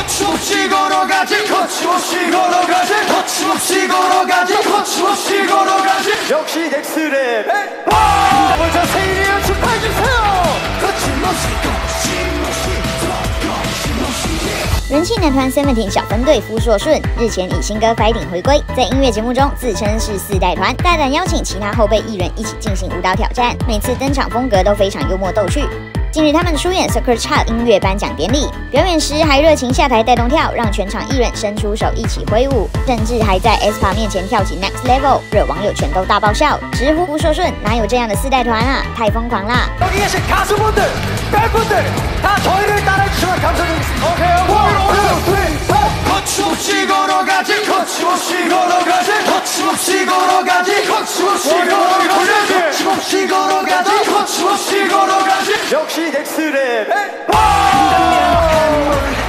거침없이 걸어가지 거침없이 걸어가지 거침없이 걸어가지 거침없이 걸어가지 역시 넥스랩 먼저 세일이랑 축하해주세요 거침없이 거침없이 거침없이 人气男团 Seventeen 小分队夫硕顺日前以新歌 Fighting 回归，在音乐节目中自称是4代团，大胆邀请其他后辈艺人一起进行舞蹈挑战，每次登场风格都非常幽默逗趣。近日他们出演 Circle Child 音乐颁奖典礼，表演时还热情下台带动跳，让全场艺人伸出手一起挥舞，甚至还在 aespa 面前跳起 Next Level， 惹网友全都大爆笑，直呼夫硕顺哪有这样的4代团啊，太疯狂啦！ 여기 계신 가수분들, 팬분들 다 저희를 따라해주시면 감사드리겠습니다. 오케이, 1, 2, 3, 거침없이 걸어가지 거침없이 걸어가지 거침없이 걸어가지 거침없이 걸어가지 거침없이 걸어가지 거침없이 걸어가지 역시 넥스랩